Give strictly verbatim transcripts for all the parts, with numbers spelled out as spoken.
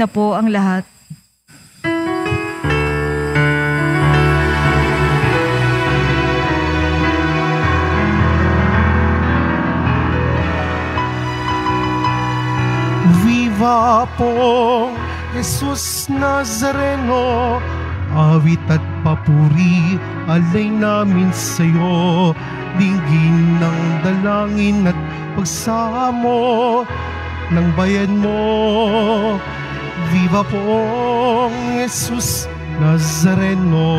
na po ang lahat. Viva po, Jesus Nazareno, awit at papuri, alay namin sa'yo. Dinggin ng dalangin at pagsamo ng bayan mo. Viva po, Jesus Nazareno.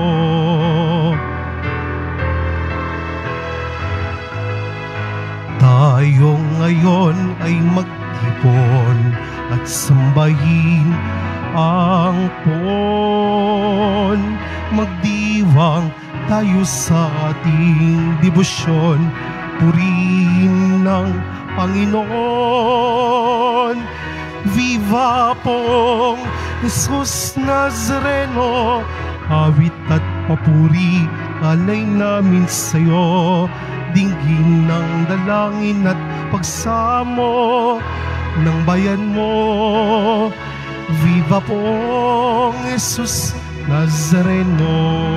Tayo ngayon ay mag-ipon at sambahin ang pon. Magdiwang tayo sa ating debosyon, purihin ng Panginoon. Viva pong Jesus Nazareno, awit at papuri, alay namin sa'yo. Dinggin ng dalangin at pagsamo ng bayan mo. Viva pong Jesus Nazareno.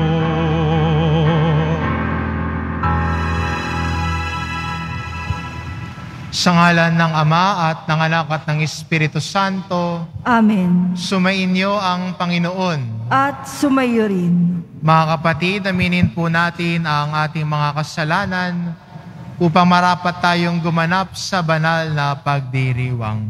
Sa ngalan ng Ama at ng Anak at ng Espiritu Santo. Amen. Sumainyo ang Panginoon. At sumayo rin. Mga kapatid, aminin po natin ang ating mga kasalanan upang marapat tayong gumanap sa banal na pagdiriwang.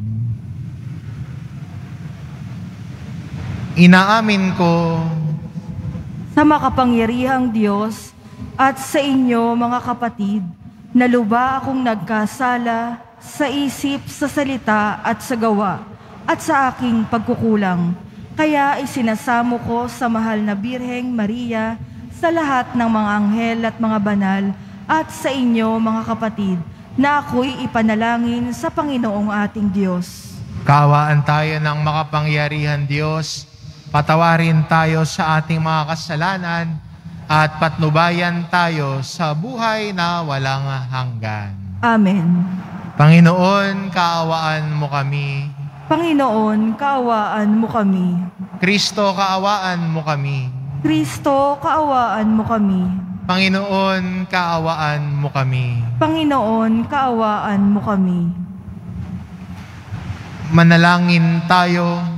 Inaamin ko sa makapangyarihang Diyos at sa inyo mga kapatid, na luba akong nagkasala sa isip, sa salita at sa gawa at sa aking pagkukulang. Kaya isinasamo ko sa mahal na Birheng Maria, sa lahat ng mga anghel at mga banal, at sa inyo mga kapatid, na ako'y ipanalangin sa Panginoong ating Diyos. Kaawaan tayo ng makapangyarihan Diyos, patawarin tayo sa ating mga kasalanan, at patnubayan tayo sa buhay na walang hanggan. Amen. Panginoon, kaawaan mo kami. Panginoon, kaawaan mo kami. Kristo, kaawaan mo kami. Kristo, kaawaan mo kami. Panginoon, kaawaan mo kami. Panginoon, kaawaan mo kami. Manalangin tayo.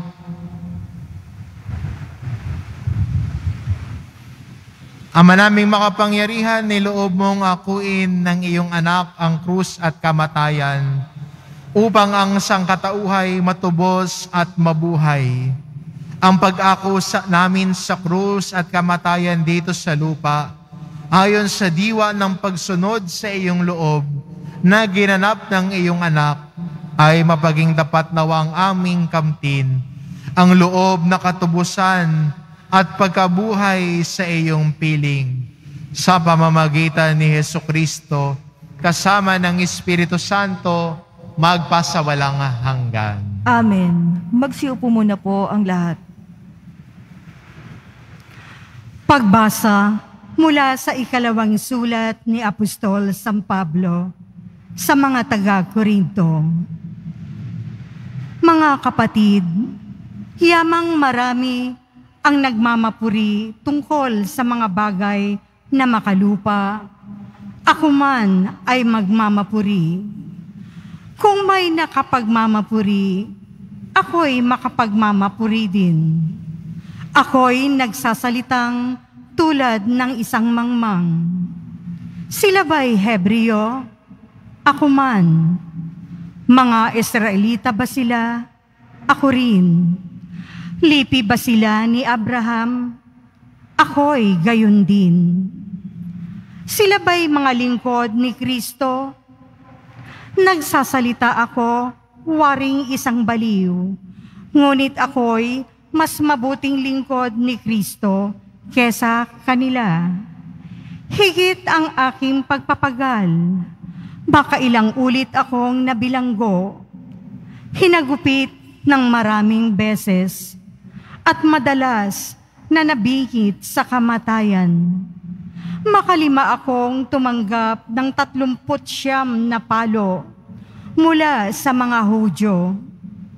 Ama naming makapangyarihan, niloob mong akuin ng iyong anak ang krus at kamatayan upang ang sangkatauhay matubos at mabuhay. Ang pag-ako sa, namin sa krus at kamatayan dito sa lupa, ayon sa diwa ng pagsunod sa iyong loob na ginanap ng iyong anak, ay mapaging dapat nawang aming kamtin ang loob na katubusan at pagkabuhay sa iyong piling. Sa pamamagitan ni Jesucristo, kasama ng Espiritu Santo, magpasawalang hanggan. Amen. Magsiupo muna po ang lahat. Pagbasa mula sa ikalawang sulat ni Apostol San Pablo sa mga taga-Korinto. Mga kapatid, yamang marami ang nagmamapuri tungkol sa mga bagay na makalupa, ako man ay magmamapuri. Kung may nakapagmamapuri, ako'y makapagmamapuri din. Ako'y nagsasalitang tulad ng isang mangmang. Sila ba'y Hebreo? Ako man. Mga Israelita ba sila? Ako rin. Lipi ba sila ni Abraham? Ako'y gayon din. Sila ba'y mga lingkod ni Kristo? Nagsasalita ako, waring isang baliw. Ngunit ako'y mas mabuting lingkod ni Kristo kesa kanila. Higit ang aking pagpapagal. Baka ilang ulit akong nabilanggo. Hinagupit ng maraming beses at madalas na nabihit sa kamatayan. Makalima akong tumanggap ng tatlumput siyam na palo mula sa mga Hudyo.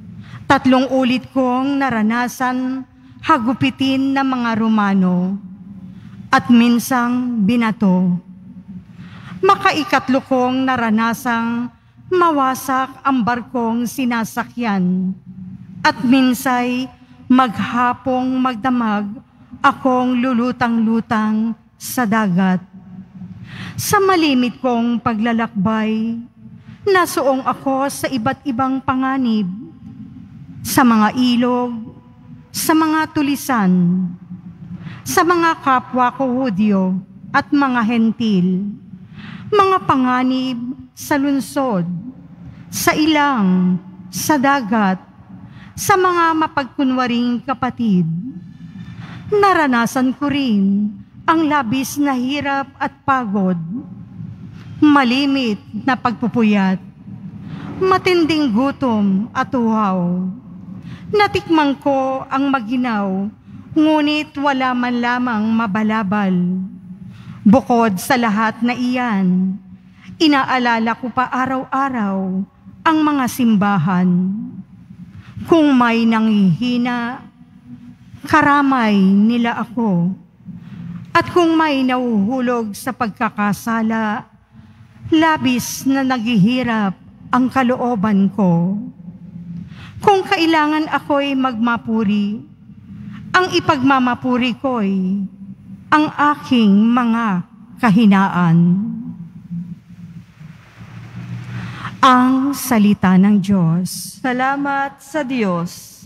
Tatlong ulit kong naranasan hagupitin ng mga Romano at minsang binato. Makaikatlo kong naranasang mawasak ang barkong sinasakyan at minsay maghapong magdamag akong lulutang-lutang sa dagat. Sa malimit kong paglalakbay, nasuong ako sa iba't ibang panganib, sa mga ilog, sa mga tulisan, sa mga kapwa ko Hudyo at mga hentil, mga panganib sa lungsod, sa ilang, sa dagat, sa mga mapagkunwaring kapatid. Naranasan ko rin ang labis na hirap at pagod, malimit na pagpupuyat, matinding gutom at uhaw. Natikman ko ang maginaw, ngunit wala man lamang mabalabal. Bukod sa lahat na iyan, inaalala ko pa araw-araw ang mga simbahan. Kung may nanghihina, karamay nila ako. At kung may nahuhulog sa pagkakasala, labis na naghihirap ang kalooban ko. Kung kailangan ako'y magmapuri, ang ipagmamapuri ko'y ang aking mga kahinaan. Ang salita ng Diyos. Salamat sa Diyos.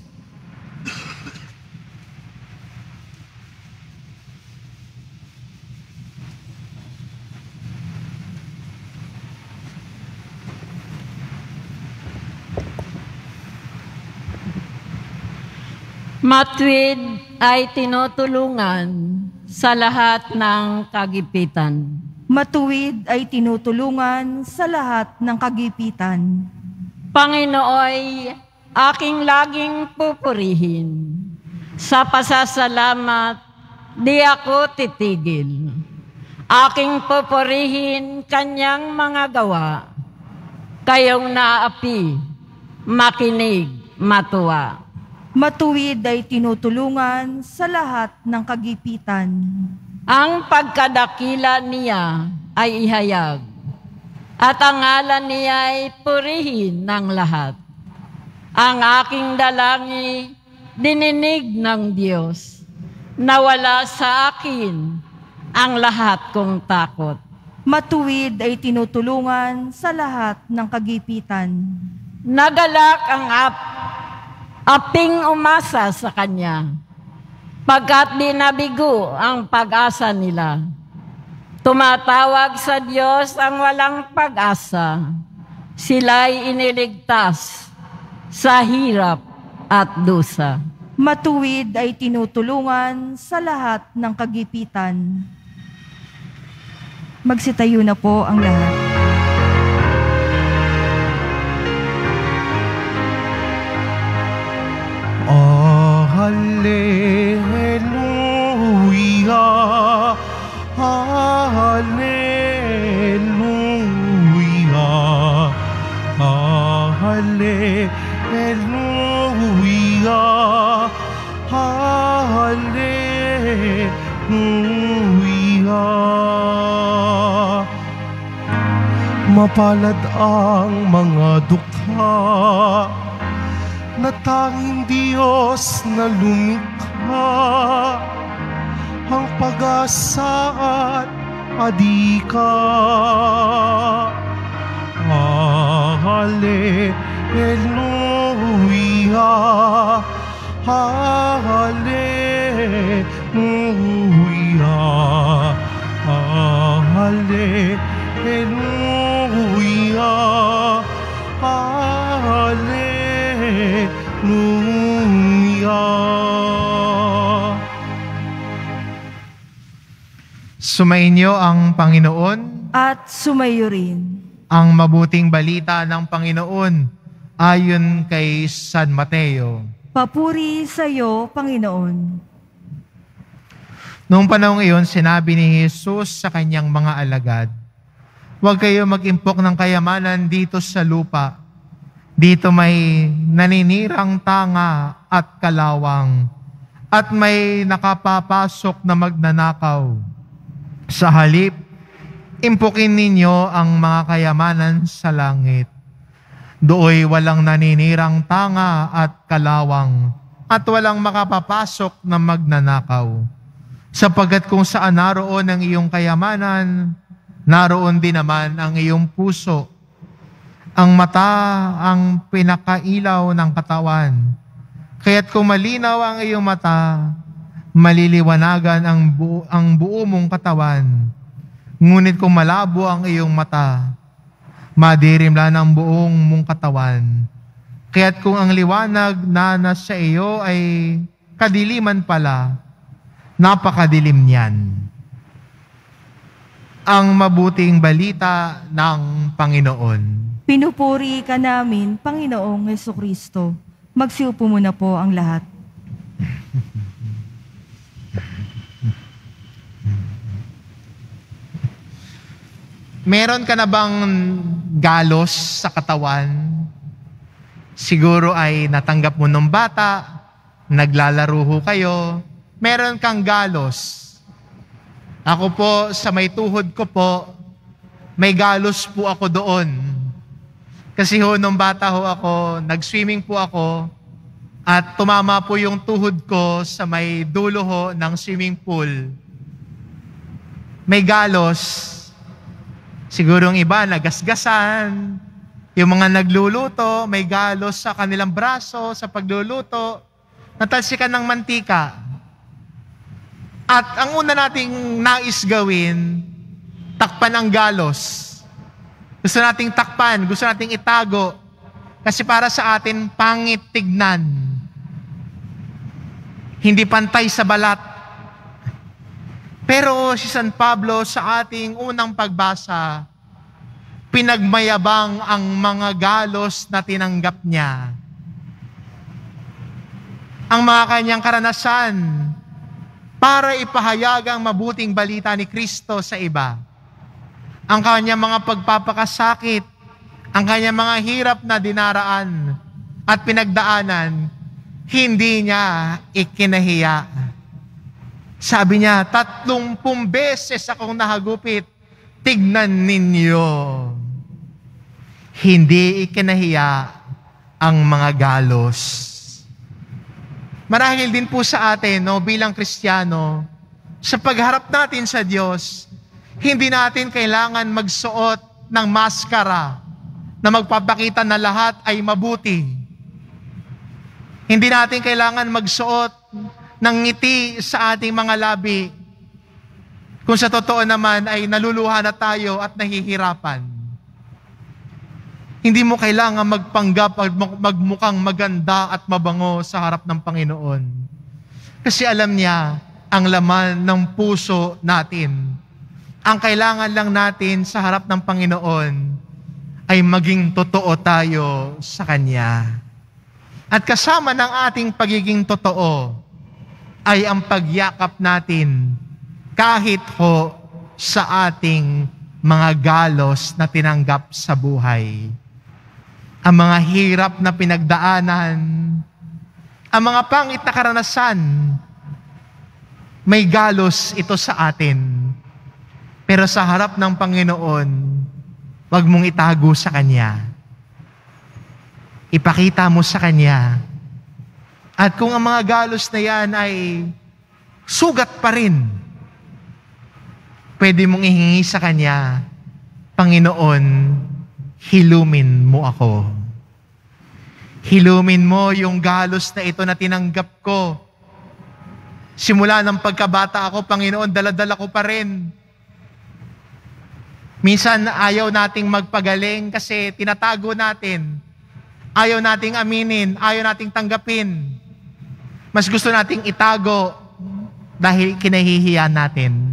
Matuwid ay tinutulungan sa lahat ng kagipitan. Matuwid ay tinutulungan sa lahat ng kagipitan. Panginooy, aking laging pupurihin. Sa pasasalamat, di ako titigil. Aking pupurihin kanyang mga gawa. Kayong naapi, makinig, matuwa. Matuwid ay tinutulungan sa lahat ng kagipitan. Ang pagkadakila niya ay ihayag, at ang ngalan niya ay purihin ng lahat. Ang aking dalangin, dininig ng Diyos, nawala sa akin ang lahat kong takot. Matuwid ay tinutulungan sa lahat ng kagipitan. Nagalak ang ap aping umasa sa Kanya, pagkat di nabigo ang pag-asa nila. Tumatawag sa Diyos ang walang pag-asa. Sila'y iniligtas sa hirap at dusa. Matuwid ay tinutulungan sa lahat ng kagipitan. Magsitayo na po ang lahat. Oh, hallelujah, hallelujah, ah, hallelujah, hallelujah. Mapalad ang mga dukha na tanging Diyos na lumikha, ang pag-asa at adika. Ah, hallelujah, ah, hallelujah, ah, hallelujah, ah, hallelujah. Sumainyo ang Panginoon. At sumayo rin. Ang mabuting balita ng Panginoon ayon kay San Mateo. Papuri sa iyo, Panginoon. Noong panahong iyon, sinabi ni Jesus sa kanyang mga alagad, "Huwag kayo mag-impok ng kayamanan dito sa lupa, Dito may naninirang tanga at kalawang, at may nakapapasok na magnanakaw. Sa halip, impukin ninyo ang mga kayamanan sa langit. Dooy walang naninirang tanga at kalawang, at walang makapapasok na magnanakaw. Sapagkat kung saan naroon ang iyong kayamanan, naroon din naman ang iyong puso. Ang mata ang pinakailaw ng katawan. Kaya't kung malinaw ang iyong mata, maliliwanagan ang buo, ang buo mong katawan. Ngunit kung malabo ang iyong mata, madirimlan ang buong mong katawan. Kaya't kung ang liwanag na nasa iyo ay kadiliman pala, napakadilim niyan. Ang mabuting balita ng Panginoon. Pinupuri ka namin, Panginoong Hesukristo. Magsiupo muna po ang lahat. Meron ka na bang galos sa katawan? Siguro ay natanggap mo nung bata, naglalaro ho kayo, meron kang galos. Ako po, sa may tuhod ko po, may galos po ako doon. Kasi ho, nung bata ho ako, nag-swimming po ako, at tumama po yung tuhod ko sa may dulo ho ng swimming pool. May galos. Siguro yung iba, nagasgasan. Yung mga nagluluto, may galos sa kanilang braso sa pagluluto. Natalsikan ng mantika. At ang una nating nais gawin, takpan ang galos. Gusto nating takpan, gusto nating itago. Kasi para sa atin, pangit tignan. Hindi pantay sa balat. Pero si San Pablo sa ating unang pagbasa, pinagmayabang ang mga galos na tinanggap niya. Ang mga kanyang karanasan para ipahayag ang mabuting balita ni Kristo sa iba. Ang kanyang mga pagpapakasakit, ang kanyang mga hirap na dinaraan at pinagdaanan, hindi niya ikinahiya. Sabi niya, tatlumpung beses akong nahagupit, tignan ninyo. Hindi ikinahiya ang mga galos. Marahil din po sa atin, no, bilang Kristiyano, sa pagharap natin sa Diyos, hindi natin kailangan magsuot ng maskara na magpapakita na lahat ay mabuti. Hindi natin kailangan magsuot ng ngiti sa ating mga labi kung sa totoo naman ay naluluha na tayo at nahihirapan. Hindi mo kailangan magpanggap at magmukhang maganda at mabango sa harap ng Panginoon. Kasi alam niya ang laman ng puso natin. Ang kailangan lang natin sa harap ng Panginoon ay maging totoo tayo sa Kanya. At kasama ng ating pagiging totoo ay ang pagyakap natin kahit ho sa ating mga galos na tinanggap sa buhay. Ang mga hirap na pinagdaanan, ang mga pangit na karanasan, may galos ito sa atin. Pero sa harap ng Panginoon, wag mong itago sa Kanya. Ipakita mo sa Kanya. At kung ang mga galos na yan ay sugat pa rin, pwede mong ihingi sa Kanya, Panginoon, hilumin mo ako. Hilumin mo yung galos na ito na tinanggap ko. Simula ng pagkabata ako, Panginoon, daladala ko pa rin. Minsan ayaw nating magpagaling kasi tinatago natin. Ayaw nating aminin, ayaw nating tanggapin. Mas gusto nating itago dahil kinahihiya natin.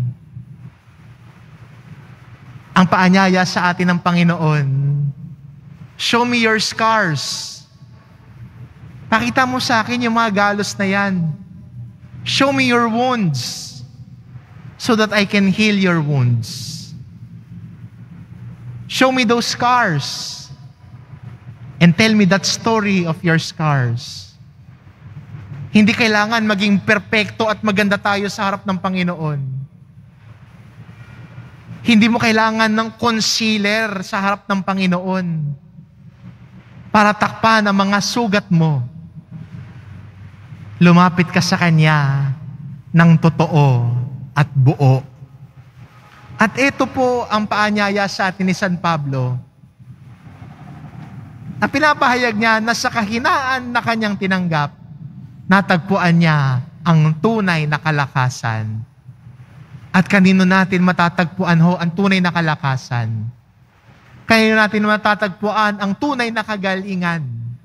Ang paanyaya sa atin ng Panginoon, show me your scars. Pakita mo sa akin yung mga galos na yan. Show me your wounds so that I can heal your wounds. Show me those scars and tell me that story of your scars. Hindi kailangan maging perpekto at maganda tayo sa harap ng Panginoon. Hindi mo kailangan ng concealer sa harap ng Panginoon para takpan ang mga sugat mo. Lumapit ka sa Kanya ng totoo at buo. At ito po ang paanyaya sa atin ni San Pablo. Na pinapahayag niya na sa kahinaan na kanyang tinanggap, natagpuan niya ang tunay na kalakasan. At kanino natin matatagpuan ho ang tunay na kalakasan? Kanino natin matatagpuan ang tunay na kagalingan?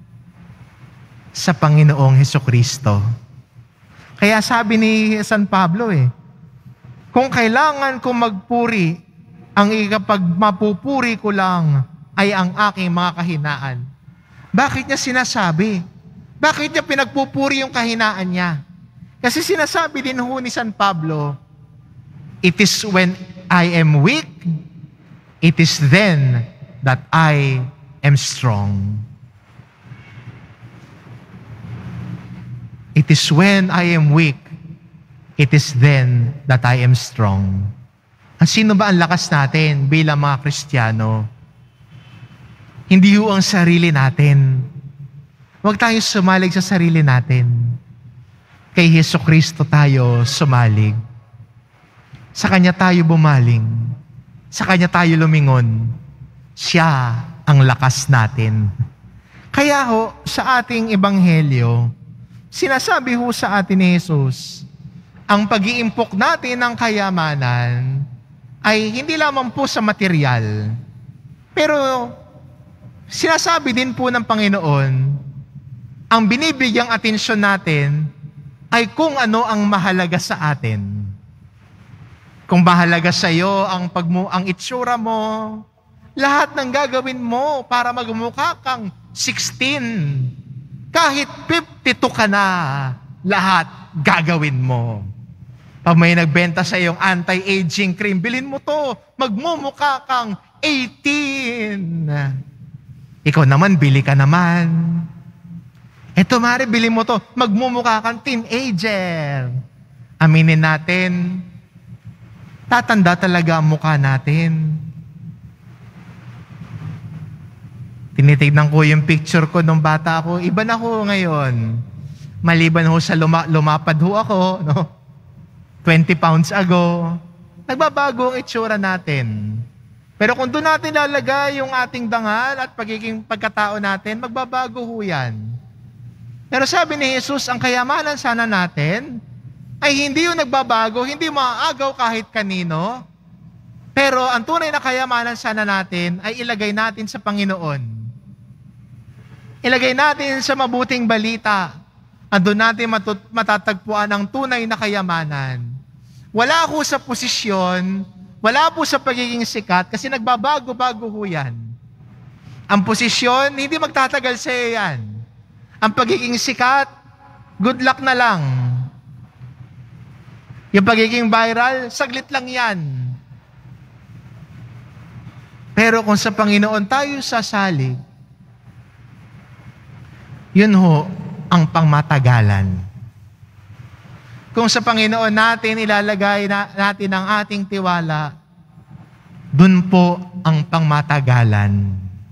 Sa Panginoong Hesukristo. Kaya sabi ni San Pablo eh, kung kailangan kong magpuri, ang ikapag mapupuri ko lang ay ang aking mga kahinaan. Bakit niya sinasabi? Bakit niya pinagpupuri yung kahinaan niya? Kasi sinasabi din ho ni San Pablo, it is when I am weak, it is then that I am strong. It is when I am weak, it is then that I am strong. Ang sino ba ang lakas natin bilang mga Kristiyano? Hindi ho ang sarili natin. Huwag tayo sumalig sa sarili natin. Kay Hesukristo tayo sumalig. Sa Kanya tayo bumaling. Sa Kanya tayo lumingon. Siya ang lakas natin. Kaya ho, sa ating ebanghelyo, sinasabi ho sa atin ni Jesus, ang pag-iimpok natin ng kayamanan ay hindi lamang po sa material. Pero sinasabi din po ng Panginoon, ang binibigyang atensyon natin ay kung ano ang mahalaga sa atin. Kung mahalaga sa iyo ang, pagmu- ang itsura mo, lahat ng gagawin mo para magmukha kang sixteen. Kahit fifty-two ka na, lahat gagawin mo. Pag may nagbenta sa iyong anti-aging cream, bilhin mo to, magmumukha kang eighteen. Ikaw naman, bili ka naman. Eto, mare, bili mo to, magmumukha kang teenager. Aminin natin, tatanda talaga ang mukha natin. Tinitignan ko yung picture ko nung bata ako, iba na ko ngayon. Maliban ho sa luma, lumapad ho ako, no? twenty pounds ago, nagbabago ang itsura natin. Pero kung doon natin lalagay yung ating dangal at pagiging pagkatao natin, magbabago ho yan. Pero sabi ni Jesus, ang kayamanan sana natin ay hindi yung nagbabago, hindi maaagaw kahit kanino. Pero ang tunay na kayamanan sana natin ay ilagay natin sa Panginoon. Ilagay natin sa mabuting balita. Andun natin matut- matatagpuan ang tunay na kayamanan. Wala ko sa posisyon, wala po sa pagiging sikat, kasi nagbabago-bago ho yan. Ang posisyon, hindi magtatagal sa iyo yan. Ang pagiging sikat, good luck na lang. Yung pagiging viral, saglit lang yan. Pero kung sa Panginoon tayo sasali, yun ho ang pangmatagalan. Kung sa Panginoon natin ilalagay na, natin ang ating tiwala, dun po ang pangmatagalan.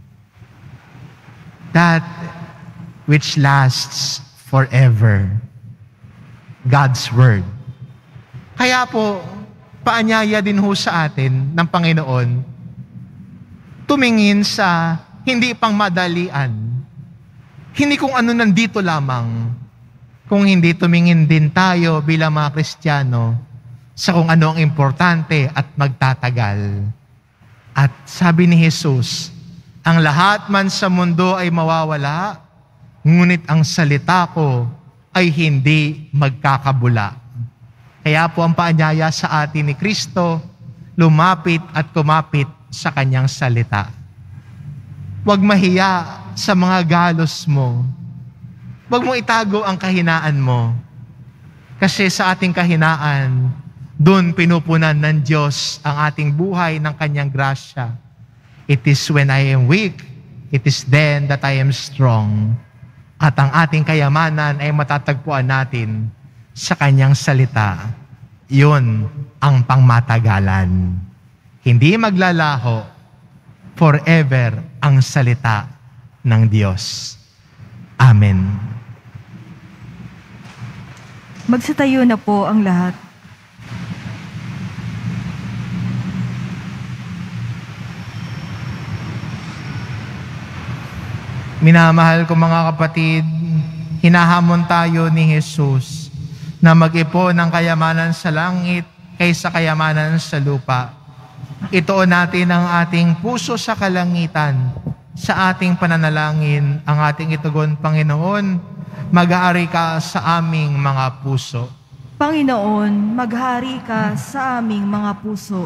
That which lasts forever. God's Word. Kaya po, paanyaya din ho sa atin ng Panginoon, tumingin sa hindi pang madalian. Hindi kung ano nandito lamang, kung hindi tumingin din tayo bilang mga Kristiyano sa kung ano ang importante at magtatagal. At sabi ni Jesus, ang lahat man sa mundo ay mawawala, ngunit ang salita ko ay hindi magkakabula. Kaya po ang paanyaya sa atin ni Kristo, lumapit at kumapit sa Kanyang salita. Huwag mahiya sa mga galos mo. Huwag mo itago ang kahinaan mo. Kasi sa ating kahinaan, doon pinupunan ng Diyos ang ating buhay ng Kanyang grasya. It is when I am weak, It is then that I am strong. At ang ating kayamanan ay matatagpuan natin sa kanyang salita. Yun ang pangmatagalan. Hindi maglalaho, forever ang salita ng Diyos. Amen. Magsitayo na po ang lahat. Minamahal ko mga kapatid, hinahamon tayo ni Jesus na mag-ipon ng kayamanan sa langit kaysa kayamanan sa lupa. Ituon natin ang ating puso sa kalangitan, sa ating pananalangin, ang ating itugon, Panginoon, mag-aari ka sa aming mga puso. Panginoon, maghari ka sa aming mga puso.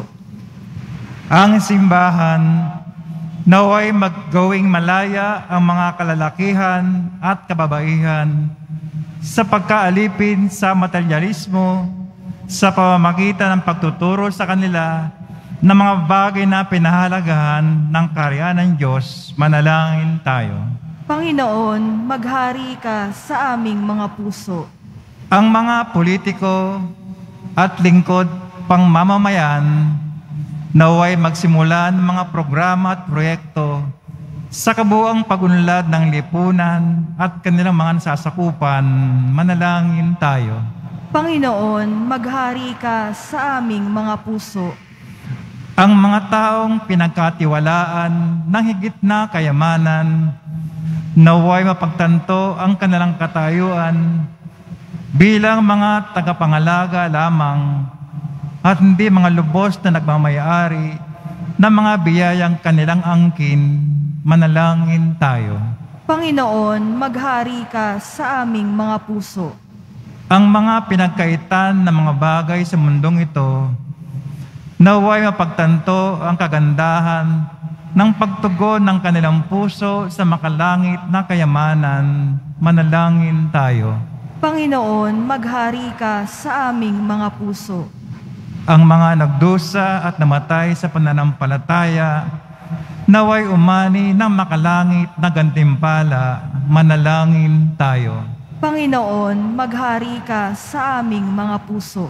Ang simbahan, naway maggawing malaya ang mga kalalakihan at kababaihan sa pagkaalipin sa materyalismo sa pamamagitan ng pagtuturo sa kanila ng mga bagay na pinahalagahan ng kaharian ng Diyos. Manalangin tayo. Panginoon, maghari ka sa aming mga puso. Ang mga politiko at lingkod pang mamamayan naway magsimula ng mga programa at proyekto sa kabuang pagunlad ng lipunan at kanilang mga nasasakupan. Manalangin tayo. Panginoon, maghari ka sa aming mga puso. Ang mga taong pinagkatiwalaan ng higit na kayamanan, naway mapagtanto ang kanilang katayuan bilang mga tagapangalaga lamang at hindi mga lubos na nagmamayari ng mga biyayang kanilang angkin. Manalangin tayo. Panginoon, maghari ka sa aming mga puso. Ang mga pinagkaitan ng mga bagay sa mundong ito, naway mapagtanto ang kagandahan ng pagtugon ng kanilang puso sa makalangit na kayamanan. Manalangin tayo. Panginoon, maghari ka sa aming mga puso. Ang mga nagdusa at namatay sa pananampalataya, naway umani ng makalangit na gantimpala. Manalangin tayo. Panginoon, maghari ka sa aming mga puso.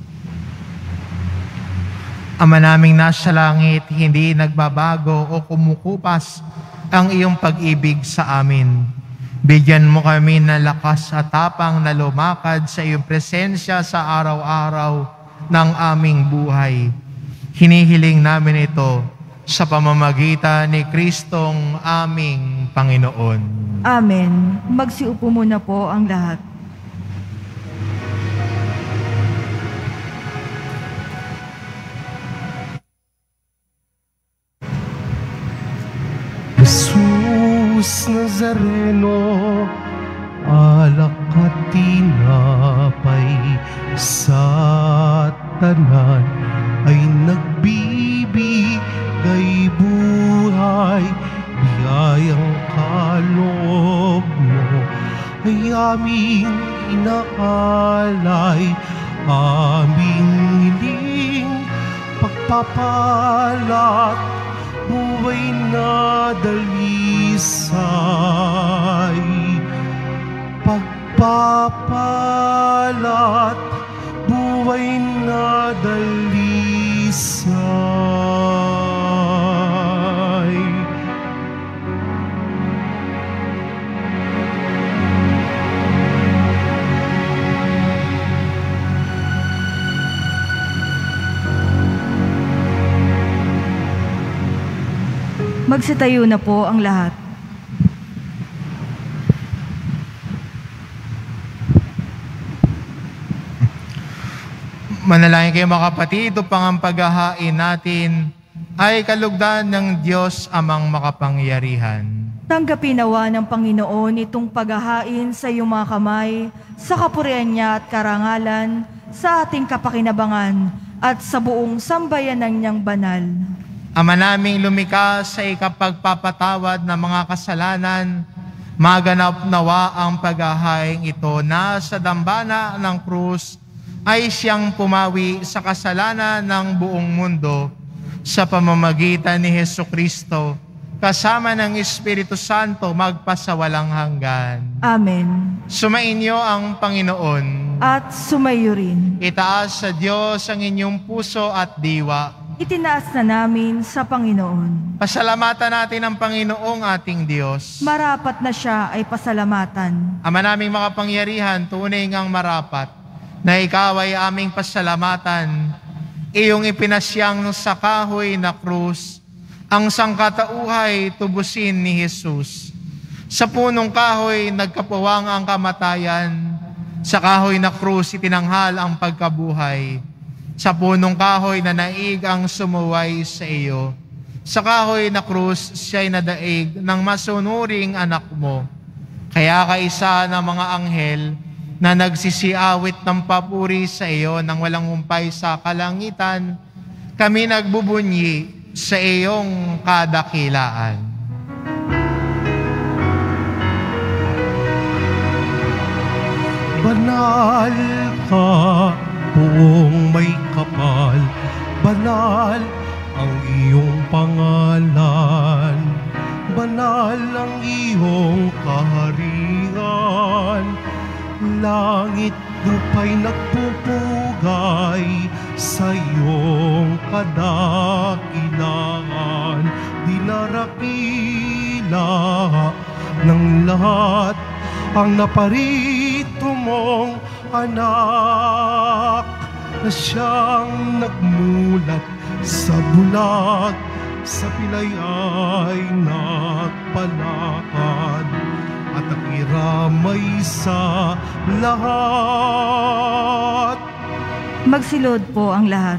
Ama naming nasa langit, hindi nagbabago o kumukupas ang iyong pag-ibig sa amin. Bigyan mo kami ng lakas at tapang na lumakad sa iyong presensya sa araw-araw ng aming buhay. Hinihiling namin ito sa pamamagitan ni Kristong aming Panginoon. Amen. Magsiupo muna po ang lahat. Jesus Nazareno, alak at tinapay sa tanan ay nagbibigay buhay. Biyayang kaloob mo ay aming inaalay, aming hiling pagpapalat, buhay na dalisay. Pagpapalat, buhay na dalisay. Magsitayo na po ang lahat. Manalangin kayo mga kapatid, upang ang paghahain natin ay kalugdan ng Diyos amang makapangyarihan. Tanggapin nawa ng Panginoon itong paghahain sa iyong mga kamay, sa kapurihan niya at karangalan, sa ating kapakinabangan at sa buong sambayanan niyang banal. Ama naming lumikha sa ikapagpapatawad ng mga kasalanan, maganap nawa ang paghahain ito na sa dambana ng krus ay siyang pumawi sa kasalanan ng buong mundo sa pamamagitan ni Hesukristo kasama ng Espiritu Santo magpasawalang hanggan. Amen. Sumainyo ang Panginoon. At sumayo rin. Itaas sa Diyos ang inyong puso at diwa. Itinaas na namin sa Panginoon. Pasalamatan natin ang Panginoong ating Diyos. Marapat na siya ay pasalamatan. Ama naming makapangyarihan, tunay ngang marapat na ikaw ay aming pasalamatan. Iyong ipinasyang sa kahoy na krus, ang sangkatauhay tubusin ni Jesus. Sa punong kahoy nagkapuwang ang kamatayan, sa kahoy na krus itinanghal ang pagkabuhay. Sa punong kahoy na naig ang sumuway sa iyo. Sa kahoy na krus siya'y nadaig ng masunuring anak mo. Kaya kaisa ng mga anghel na nagsisiawit ng papuri sa iyo nang walang humpay sa kalangitan, kami nagbubunyi sa iyong kadakilaan. Banal ka, buong may kapal, banal ang iyong pangalan, banal ang iyong kaharian, langit lupa'y nagpupugay sa iyong kadakilaan, dinarakila ng lahat ang naparito mong anak na siyang nagmulat sa bulag, sa pilay ay nagpalakad at nakiramay sa lahat. Magsilod po ang lahat.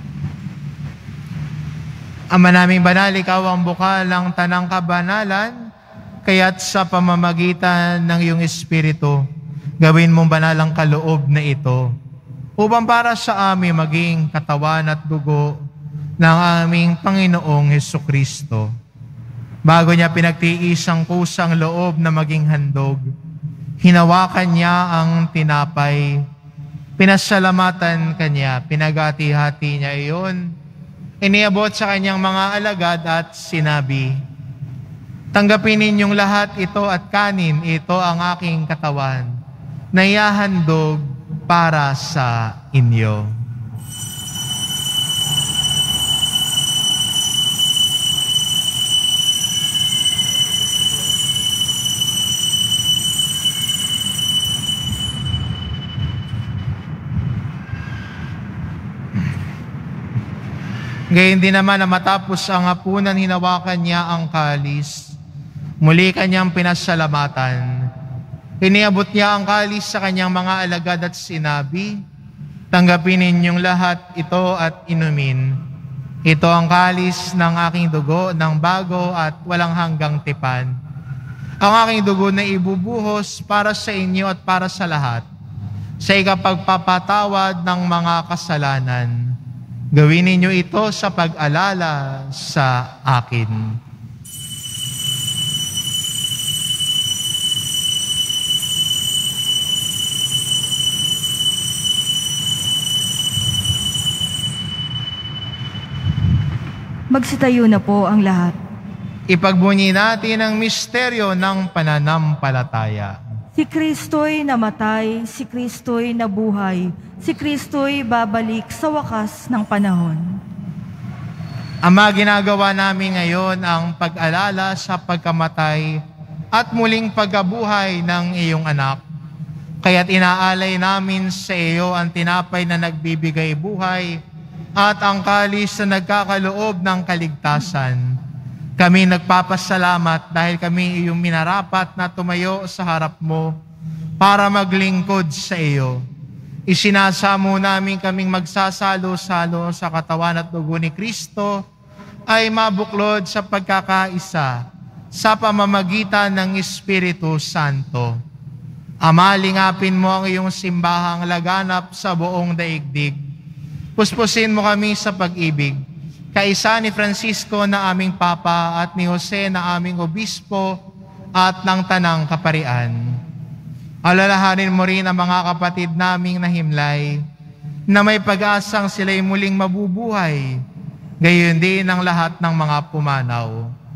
Ama naming banal, ikaw ang bukal ng tanang kabanalan, kaya't sa pamamagitan ng iyong Espiritu, gawin mong banal ang kaloob na ito, upang para sa amin maging katawan at dugo ng aming Panginoong Hesukristo. Bago niya pinagtiis ang kusang loob na maging handog, hinawakan niya ang tinapay, pinasalamatan kanya, pinagati-hati niya iyon, iniabot sa kanyang mga alagad at sinabi, "Tanggapin ninyong lahat ito at kanin, ito ang aking katawan, na ihahandog para sa inyo." Gayon din naman na matapos ang hapunan, hinawakan niya ang kalis. Muli kanyang pinasalamatan. Iniabot niya ang kalis sa kanyang mga alagad at sinabi, "Tanggapin ninyong lahat ito at inumin. Ito ang kalis ng aking dugo ng bago at walang hanggang tipan. Ang aking dugo na ibubuhos para sa inyo at para sa lahat, sa ikapagpapatawad ng mga kasalanan. Gawin ninyo ito sa pag-alala sa akin." Magsitayo na po ang lahat. Ipagbunyi natin ang misteryo ng pananampalataya. Si Kristo'y namatay, si Kristo'y nabuhay, si Kristo'y babalik sa wakas ng panahon. Ama, ginagawa namin ngayon ang pag-alala sa pagkamatay at muling pagkabuhay ng iyong anak. Kaya't inaalay namin sa iyo ang tinapay na nagbibigay buhay at ang kalis na nagkakaloob ng kaligtasan. Kami nagpapasalamat dahil kami iyong minarapat na tumayo sa harap mo para maglingkod sa iyo. Isinasamo namin kaming magsasalo-salo sa katawan at dugo ni Kristo ay mabuklod sa pagkakaisa sa pamamagitan ng Espiritu Santo. Ama, lingapin mo ang iyong simbahang laganap sa buong daigdig. Puspusin mo kami sa pag-ibig, kaisa ni Francisco na aming Papa at ni Jose na aming Obispo at ng Tanang Kaparian. Alalahanin mo rin ang mga kapatid naming nahimlay na may pag-asang sila'y muling mabubuhay, gayon din ang lahat ng mga pumanaw.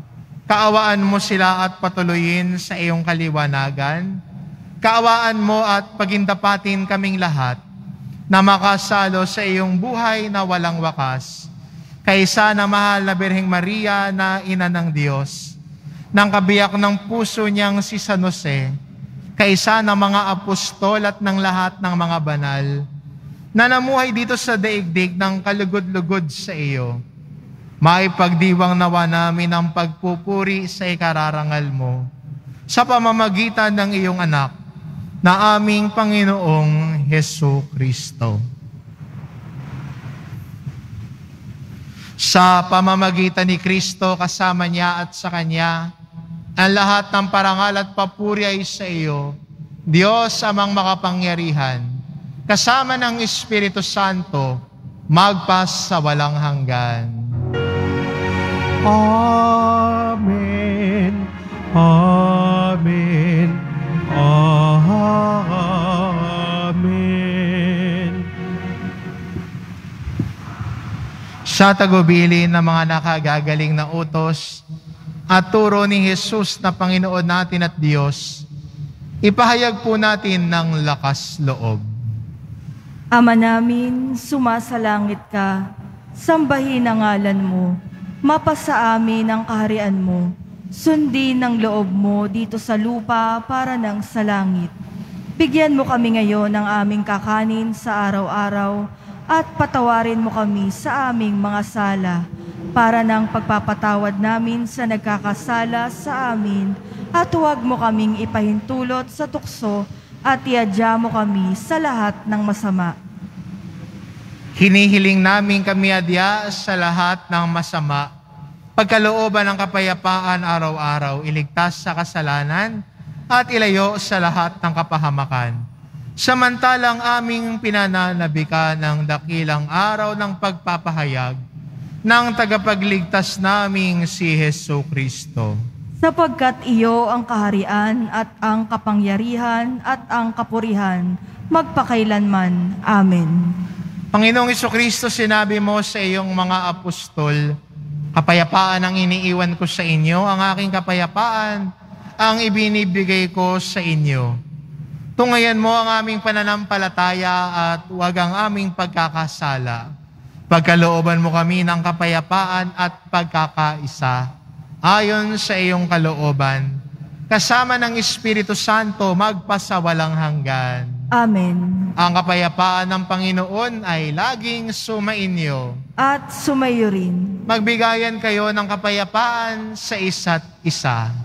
Kaawaan mo sila at patuloyin sa iyong kaliwanagan. Kaawaan mo at pagindapatin kaming lahat na makasalo sa iyong buhay na walang wakas. Kaysa na mahal na Birheng Maria na ina ng Diyos, ng kabiyak ng puso niyang si San Jose, kaysa ng mga apostol at ng lahat ng mga banal, na namuhay dito sa daigdig ng kalugod-lugod sa iyo, maipagdiwang nawa namin ang pagpupuri sa ikararangal mo, sa pamamagitan ng iyong anak, na aming Panginoong Hesu Kristo. Sa pamamagitan ni Kristo, kasama niya at sa Kanya, ang lahat ng parangal at papuri ay sa iyo, Diyos amang makapangyarihan, kasama ng Espiritu Santo, magpas sa walang hanggan. Amen. Amen. Amen. Sa tagubilin ng mga nakagagaling na utos at turo ni Jesus na Panginoon natin at Diyos, ipahayag po natin ng lakas loob. Ama namin, sumasalangit ka, sambahin ang ngalan mo, mapasa amin ang kaharian mo, sundin ang loob mo dito sa lupa para ng sa langit. Bigyan mo kami ngayon ng aming kakanin sa araw-araw at patawarin mo kami sa aming mga sala para ng pagpapatawad namin sa nagkakasala sa amin at huwag mo kaming ipahintulot sa tukso at iadya mo kami sa lahat ng masama. Hinihiling namin kami adya sa lahat ng masama, pagkalooban ng kapayapaan araw-araw, iligtas sa kasalanan at ilayo sa lahat ng kapahamakan. Samantalang aming pinananabikan ng dakilang araw ng pagpapahayag ng tagapagligtas naming si Hesu Kristo. Sapagkat iyo ang kaharian at ang kapangyarihan at ang kapurihan, magpakailanman. Amen. Panginoong Jesucristo, sinabi mo sa iyong mga apostol, kapayapaan ang iniiwan ko sa inyo, ang aking kapayapaan ang ibinibigay ko sa inyo. Tungayan mo ang aming pananampalataya at huwag ang aming pagkakasala. Pagkalooban mo kami ng kapayapaan at pagkakaisa, ayon sa iyong kalooban, kasama ng Espiritu Santo magpasawalang hanggan. Amen. Ang kapayapaan ng Panginoon ay laging sumainyo. At sumayo rin. Magbigayan kayo ng kapayapaan sa isa't isa.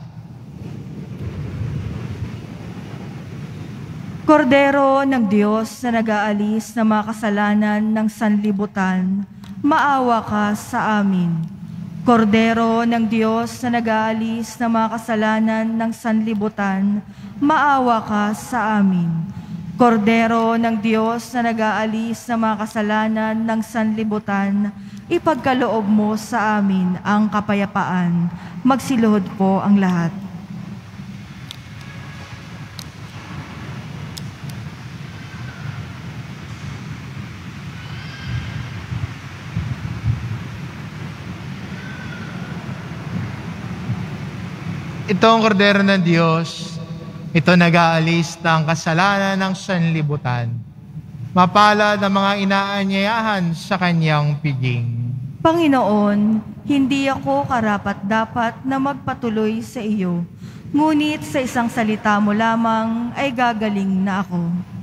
Kordero ng Diyos na nag-aalis ng mga kasalanan ng sanlibutan, maawa ka sa amin. Kordero ng Diyos na nag-aalis ng mga kasalanan ng sanlibutan, maawa ka sa amin. Kordero ng Diyos na nag-aalis ng mga kasalanan ng sanlibutan, ipagkaloob mo sa amin ang kapayapaan. Magsiluhod po ang lahat. Ito ang kordero ng Diyos. Ito nag-aalis ng kasalanan ng sanlibutan. Mapalad ang mga inaanyayahan sa kanyang piging. Panginoon, hindi ako karapat-dapat na magpatuloy sa iyo, ngunit sa isang salita mo lamang ay gagaling na ako.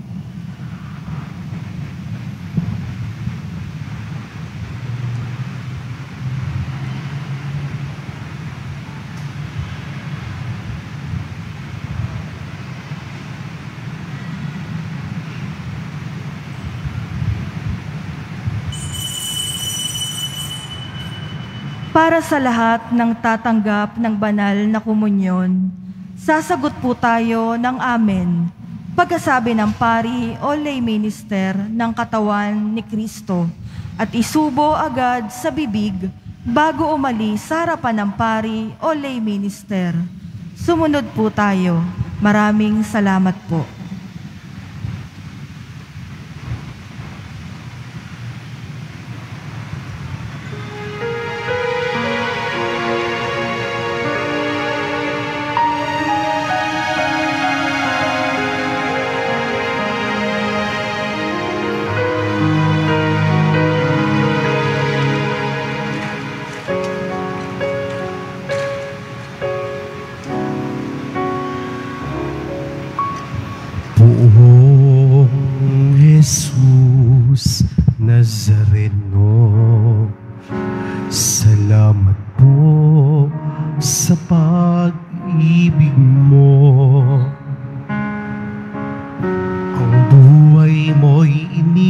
Para sa lahat ng tatanggap ng banal na komunyon, sasagot po tayo ng amen. Pagkasabi ng pari o lay minister ng katawan ni Kristo at isubo agad sa bibig bago umalis sa harapan ng pari o lay minister. Sumunod po tayo. Maraming salamat po.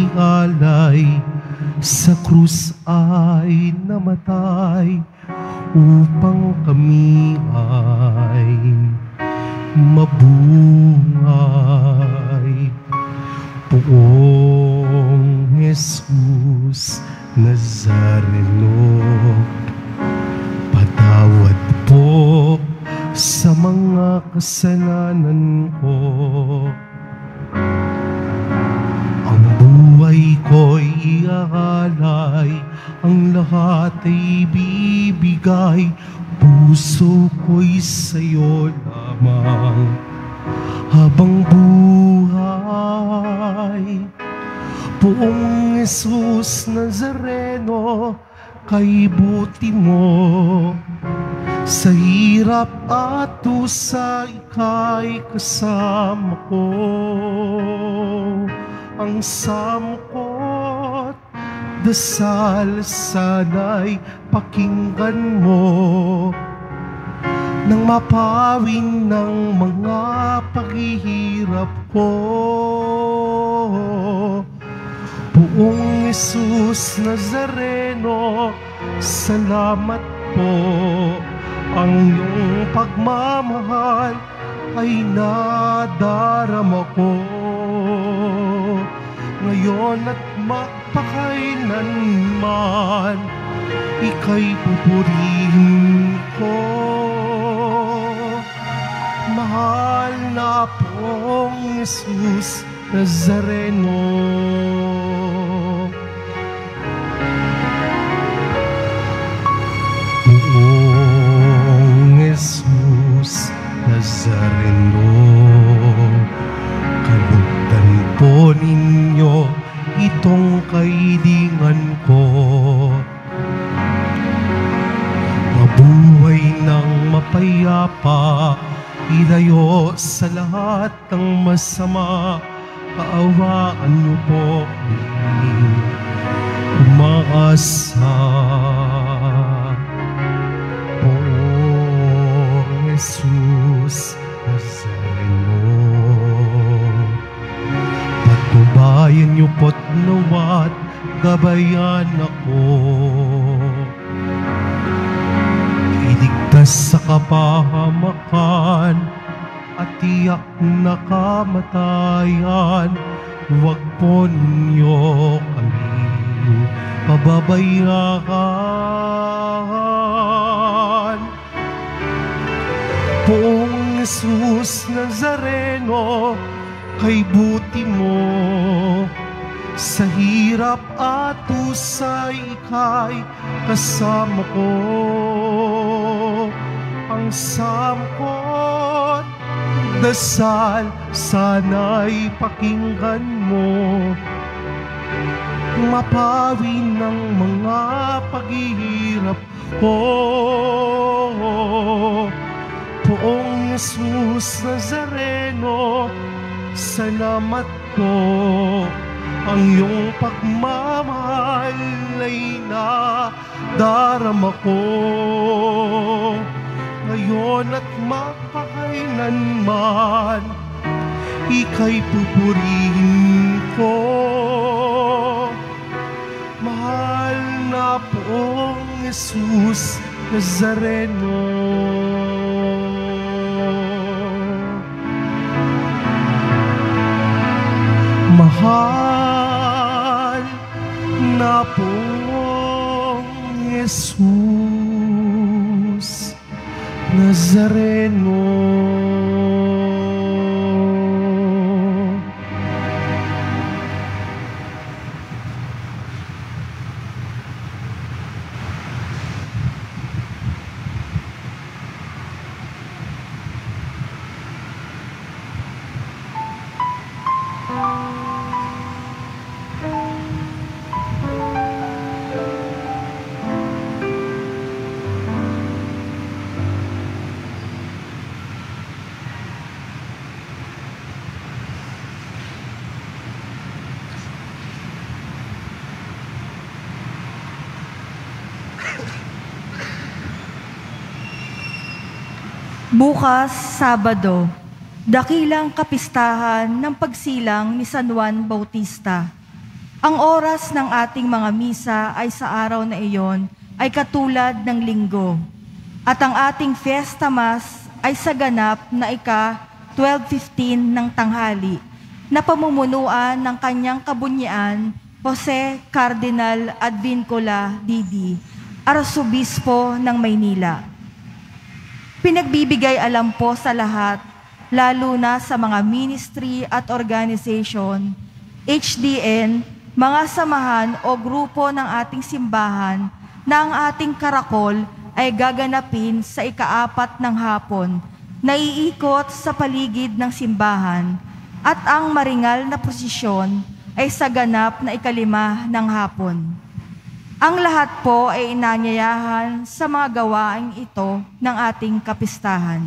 alay, sa krus ay namatay, upang kami ay mabuhay. Poong Jesus Nazareno, patawad po sa mga kasalanan ko. Ang buhay ko'y iaalay, ang lahat ay bibigay, puso ko'y sa'yo lamang habang buhay. Poong Jesus Nazareno, kay buti mo, sa hirap at dusa ika'y kasama ko. Ang samkot, dasal sana'y pakinggan mo, nang mapawin ng mga paghihirap ko. Poong Jesus Nazareno, salamat po. Ang iyong pagmamahal ay nadarama ko. Ngayon at magpakailanman, ika'y pupurihin ko. Mahal na Poong Jesus Nazareno. Poong Jesus Nazareno, kalugdan po ninyo itong kailangan ko. Mabuhay ng mapayapa, ilayo sa lahat ng masama, kaawaan niyo po kami umaasa. Poong Jesus Nazareno, patnubayan niyo po't nawat gabayan ako. Iligtas sa kapahamakan at tiyak na kamatayan, huwag po ninyo kami pababayaan. Poong Jesus Nazareno, kay buti mo, sa hirap at usay ika'y kasama ko. Ang samkot, dasal sana'y pakinggan mo, mapawin ng mga paghihirap ko. Poong Jesus Nazareno, salamat po. Ang iyong pagmamahal ay nadarama ko. Ngayon at magpakailanman, ika'y pupurihin ko. Mahal na Poong Jesus Nazareno. Mahal na Poong Jesus Nazareno. Bukas, Sabado, dakilang kapistahan ng pagsilang ni San Juan Bautista. Ang oras ng ating mga misa ay sa araw na iyon ay katulad ng linggo. At ang ating Fiesta Mass ay sa ganap na ika twelve fifteen ng tanghali na pamumunuan ng kanyang kabunyian Jose Cardinal Advincula Didi, Arsobispo ng Maynila. Pinagbibigay alam po sa lahat, lalo na sa mga ministry at organization, H D N, mga samahan o grupo ng ating simbahan na ang ating karakol ay gaganapin sa ikaapat ng hapon, na iikot sa paligid ng simbahan, at ang maringal na prosesyon ay sa ganap na ikalima ng hapon. Ang lahat po ay inanyayahan sa mga gawaing ito ng ating kapistahan.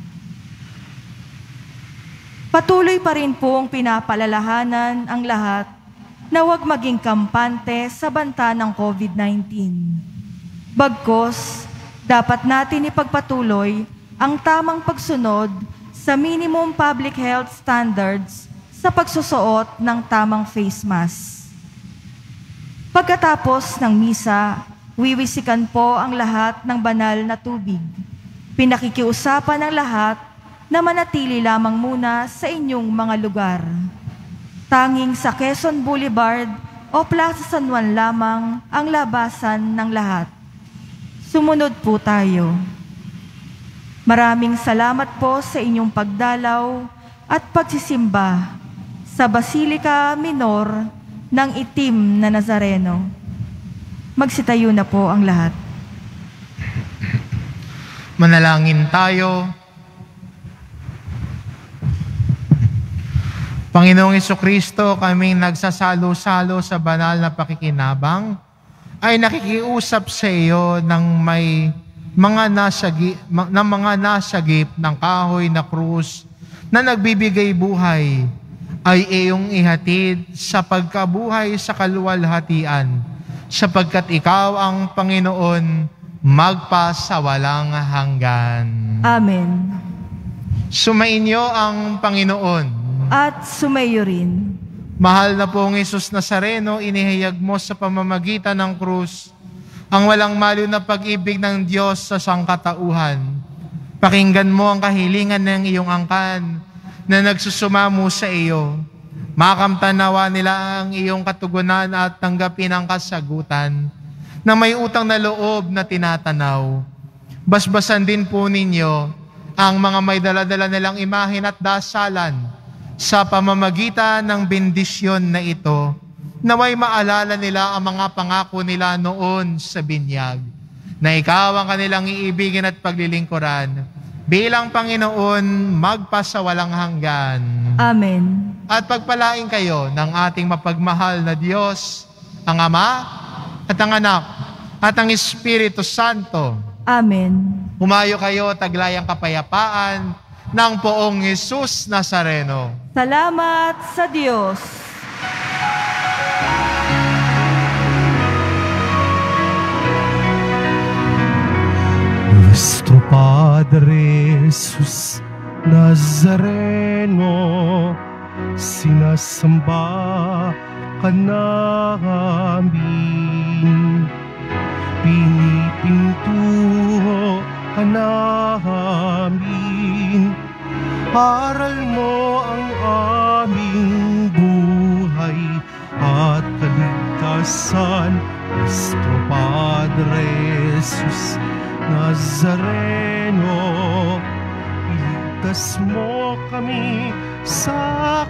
Patuloy pa rin pong pinapalalahanan ang lahat na huwag maging kampante sa banta ng COVID nineteen. Bagkus, dapat natin ipagpatuloy ang tamang pagsunod sa minimum public health standards sa pagsusuot ng tamang face mask. Pagkatapos ng misa, wiwisikan po ang lahat ng banal na tubig. Pinakikiusapan ng lahat na manatili lamang muna sa inyong mga lugar. Tanging sa Quezon Boulevard o Plaza San Juan lamang ang labasan ng lahat. Sumunod po tayo. Maraming salamat po sa inyong pagdalaw at pagsisimba sa Basilica Minor ng Itim na Nazareno. Magsitayo na po ang lahat. Manalangin tayo. Panginoong Jesucristo, kaming nagsasalo-salo sa banal na pakikinabang, ay nakikiusap sa iyo ng may mga nasagi, ng mga nasagip ng kahoy na krus na nagbibigay buhay, ay iyong ihatid sa pagkabuhay sa kaluwalhatian, sapagkat ikaw ang Panginoon magpasawalang hanggan. Amen. Sumainyo ang Panginoon. At sumayo rin. Mahal na pong Jesus Nazareno, inihayag mo sa pamamagitan ng krus ang walang maliw na pag-ibig ng Diyos sa sangkatauhan. Pakinggan mo ang kahilingan ng iyong angkan na nagsusumamo sa iyo. Makamtanawa nila ang iyong katugunan at tanggapin ang kasagutan na may utang na loob na tinatanaw. Basbasan din po ninyo ang mga may daladala nilang imahin at dasalan sa pamamagitan ng bendisyon na ito, naway maalala nila ang mga pangako nila noon sa binyag, na ikaw ang kanilang iibigin at paglilingkuran bilang Panginoon magpasawalang hanggan. Amen. At pagpalain kayo ng ating mapagmahal na Diyos, ang Ama at ang Anak at ang Espiritu Santo. Amen. Humayo kayo, taglayang kapayapaan ng poong Jesus Nazareno. Salamat sa Diyos. Nuestro Padre Jesus Nazareno, sinasamba ka namin, pinipintuho ka namin, aral mo ang aming buhay at kaligtasan. Nuestro Padre Jesus Nazareno, iligtas mo kami sa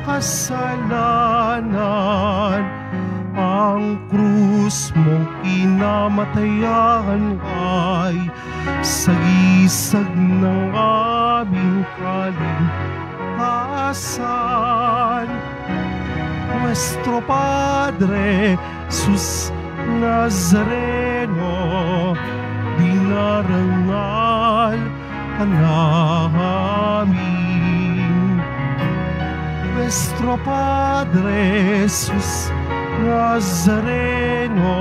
kasalanan. Ang krus mong kinamatayan ay sagisag ng aming kaligtasan. Nuestro Padre Jesus Nazareno, dinarangal ka namin. Nuestro Padre Jesus Nazareno,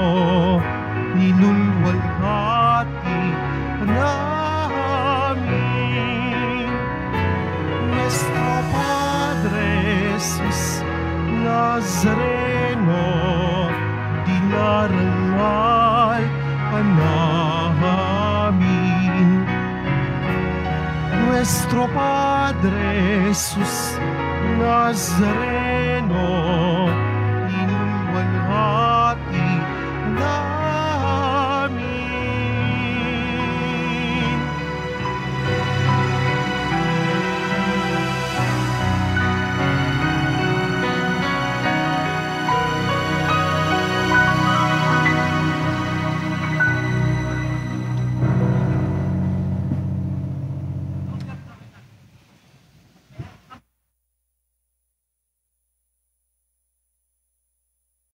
nilulwalhati ka namin. Nuestro Padre Jesus Nazareno, Nuestro Padre Jesús Nazareno,